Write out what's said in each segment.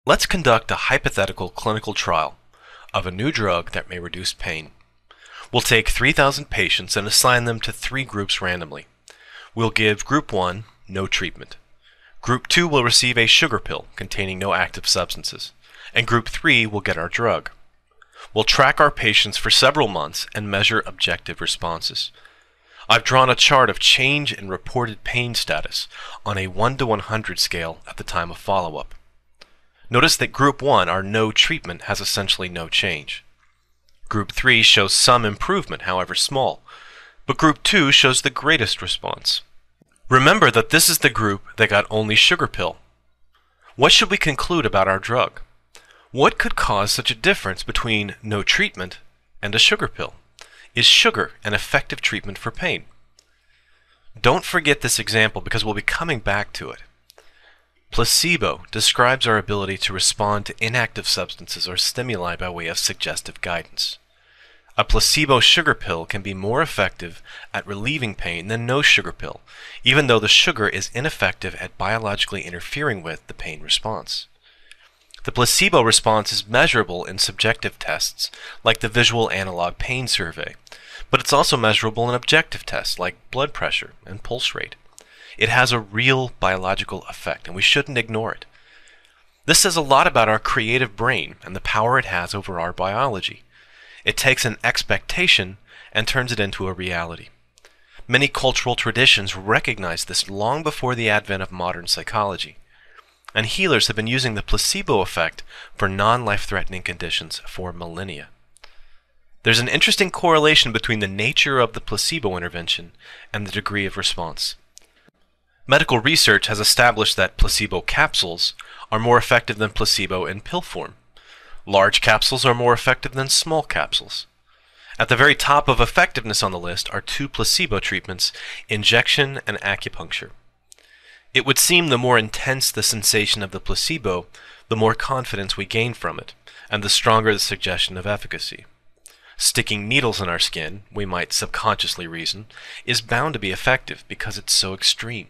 Let's conduct a hypothetical clinical trial of a new drug that may reduce pain. We'll take 3,000 patients and assign them to 3 groups randomly. We'll give Group 1 no treatment. Group 2 will receive a sugar pill containing no active substances. And Group 3 will get our drug. We'll track our patients for several months and measure objective responses. I've drawn a chart of change in reported pain status on a 1 to 100 scale at the time of follow-up. Notice that Group 1, our no treatment, has essentially no change. Group 3 shows some improvement, however small, but Group 2 shows the greatest response. Remember that this is the group that got only sugar pill. What should we conclude about our drug? What could cause such a difference between no treatment and a sugar pill? Is sugar an effective treatment for pain? Don't forget this example because we'll be coming back to it. Placebo describes our ability to respond to inactive substances or stimuli by way of suggestive guidance. A placebo sugar pill can be more effective at relieving pain than no sugar pill, even though the sugar is ineffective at biologically interfering with the pain response. The placebo response is measurable in subjective tests, like the Visual Analog Pain Survey, but it's also measurable in objective tests, like blood pressure and pulse rate. It has a real biological effect, and we shouldn't ignore it. This says a lot about our creative brain and the power it has over our biology. It takes an expectation and turns it into a reality. Many cultural traditions recognize this long before the advent of modern psychology. And healers have been using the placebo effect for non-life-threatening conditions for millennia. There's an interesting correlation between the nature of the placebo intervention and the degree of response. Medical research has established that placebo capsules are more effective than placebo in pill form. Large capsules are more effective than small capsules. At the very top of effectiveness on the list are 2 placebo treatments, injection and acupuncture. It would seem the more intense the sensation of the placebo, the more confidence we gain from it, and the stronger the suggestion of efficacy. Sticking needles in our skin, we might subconsciously reason, is bound to be effective because it's so extreme.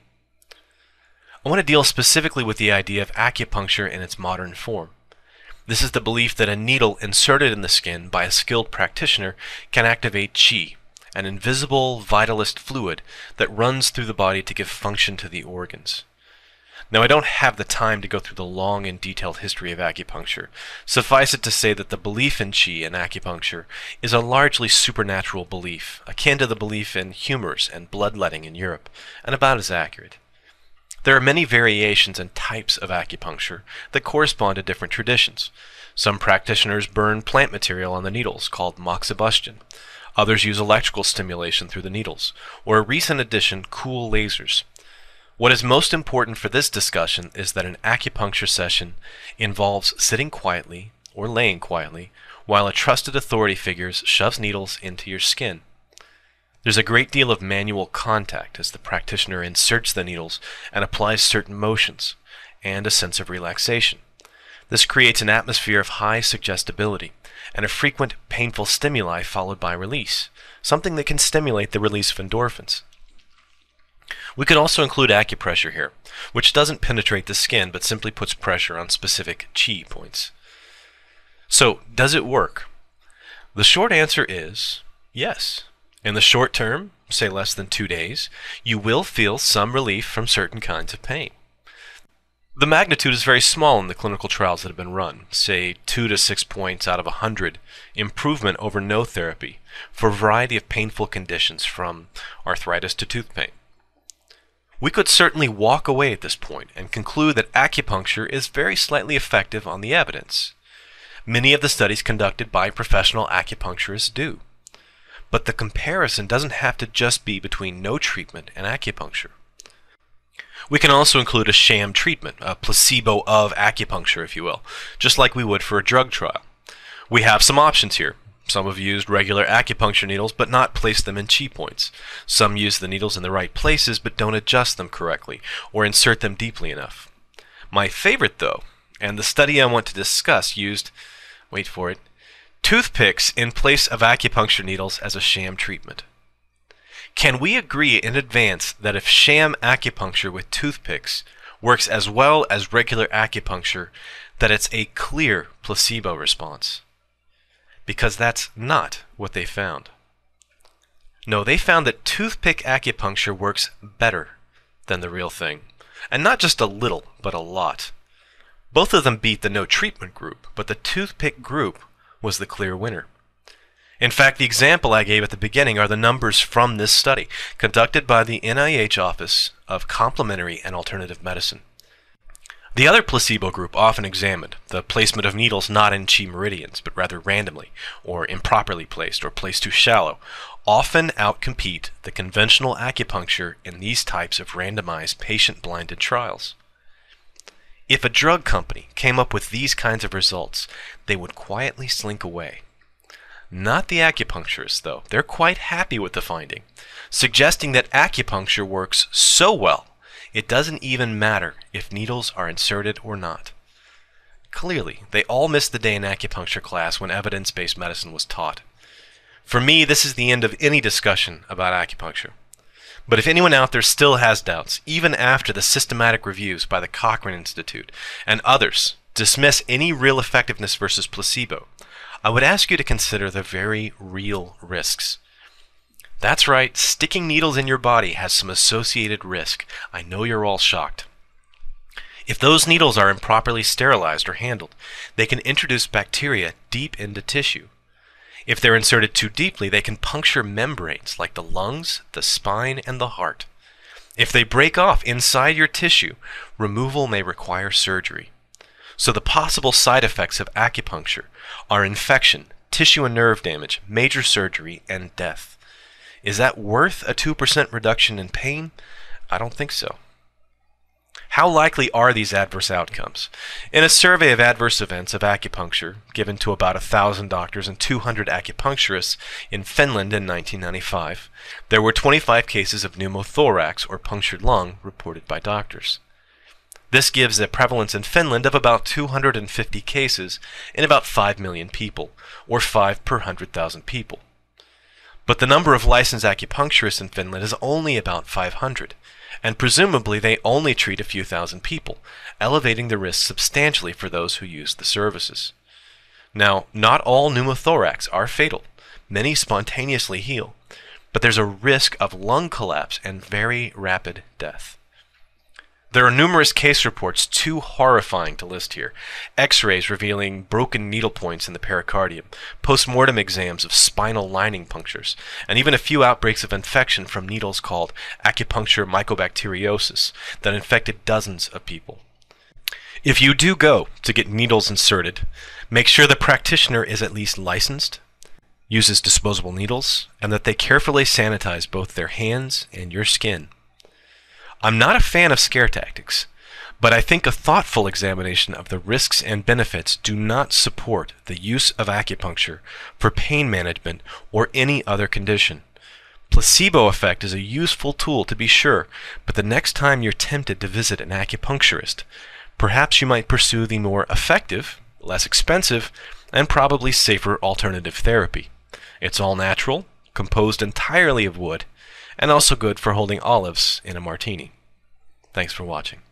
I want to deal specifically with the idea of acupuncture in its modern form. This is the belief that a needle inserted in the skin by a skilled practitioner can activate qi, an invisible vitalist fluid that runs through the body to give function to the organs. Now, I don't have the time to go through the long and detailed history of acupuncture. Suffice it to say that the belief in qi in acupuncture is a largely supernatural belief, akin to the belief in humors and bloodletting in Europe, and about as accurate. There are many variations and types of acupuncture that correspond to different traditions. Some practitioners burn plant material on the needles, called moxibustion. Others use electrical stimulation through the needles, or a recent addition, cool lasers. What is most important for this discussion is that an acupuncture session involves sitting quietly or laying quietly while a trusted authority figure shoves needles into your skin. There's a great deal of manual contact as the practitioner inserts the needles and applies certain motions, and a sense of relaxation. This creates an atmosphere of high suggestibility and a frequent painful stimuli followed by release, something that can stimulate the release of endorphins. We could also include acupressure here, which doesn't penetrate the skin but simply puts pressure on specific chi points. So, does it work? The short answer is yes. In the short term, say less than 2 days, you will feel some relief from certain kinds of pain. The magnitude is very small in the clinical trials that have been run, say 2 to 6 points out of 100 improvement over no therapy for a variety of painful conditions from arthritis to tooth pain. We could certainly walk away at this point and conclude that acupuncture is very slightly effective on the evidence. Many of the studies conducted by professional acupuncturists do. But the comparison doesn't have to just be between no treatment and acupuncture. We can also include a sham treatment, a placebo of acupuncture, if you will, just like we would for a drug trial. We have some options here. Some have used regular acupuncture needles but not placed them in chi points. Some use the needles in the right places but don't adjust them correctly or insert them deeply enough. My favorite, though, and the study I want to discuss used, wait for it, toothpicks in place of acupuncture needles as a sham treatment. Can we agree in advance that if sham acupuncture with toothpicks works as well as regular acupuncture, that it's a clear placebo response, because that's not what they found. No, they found that toothpick acupuncture works better than the real thing, and not just a little, but a lot. Both of them beat the no treatment group, but the toothpick group was the clear winner. In fact, the example I gave at the beginning are the numbers from this study, conducted by the NIH Office of Complementary and Alternative Medicine. The other placebo group often examined the placement of needles not in chi meridians, but rather randomly, or improperly placed, or placed too shallow, often outcompete the conventional acupuncture in these types of randomized patient-blinded trials. If a drug company came up with these kinds of results, they would quietly slink away. Not the acupuncturists, though. They're quite happy with the finding, suggesting that acupuncture works so well it doesn't even matter if needles are inserted or not. Clearly, they all missed the day in acupuncture class when evidence-based medicine was taught. For me, this is the end of any discussion about acupuncture. But if anyone out there still has doubts, even after the systematic reviews by the Cochrane Institute and others dismiss any real effectiveness versus placebo, I would ask you to consider the very real risks. That's right, sticking needles in your body has some associated risk. I know you're all shocked. If those needles are improperly sterilized or handled, they can introduce bacteria deep into tissue. If they're inserted too deeply, they can puncture membranes like the lungs, the spine, and the heart. If they break off inside your tissue, removal may require surgery. So the possible side effects of acupuncture are infection, tissue and nerve damage, major surgery, and death. Is that worth a 2% reduction in pain? I don't think so. How likely are these adverse outcomes? In a survey of adverse events of acupuncture given to about 1,000 doctors and 200 acupuncturists in Finland in 1995, there were 25 cases of pneumothorax or punctured lung reported by doctors. This gives a prevalence in Finland of about 250 cases in about 5 million people, or 5 per 100,000 people. But the number of licensed acupuncturists in Finland is only about 500, and presumably they only treat a few thousand people, elevating the risk substantially for those who use the services. Now, not all pneumothorax are fatal. Many spontaneously heal, but there's a risk of lung collapse and very rapid death. There are numerous case reports too horrifying to list here. X-rays revealing broken needle points in the pericardium, post-mortem exams of spinal lining punctures, and even a few outbreaks of infection from needles called acupuncture mycobacteriosis that infected dozens of people. If you do go to get needles inserted, make sure the practitioner is at least licensed, uses disposable needles, and that they carefully sanitize both their hands and your skin. I'm not a fan of scare tactics, but I think a thoughtful examination of the risks and benefits do not support the use of acupuncture for pain management or any other condition. Placebo effect is a useful tool to be sure, but the next time you're tempted to visit an acupuncturist, perhaps you might pursue the more effective, less expensive, and probably safer alternative therapy. It's all natural, composed entirely of wood, and also good for holding olives in a martini. Thanks for watching.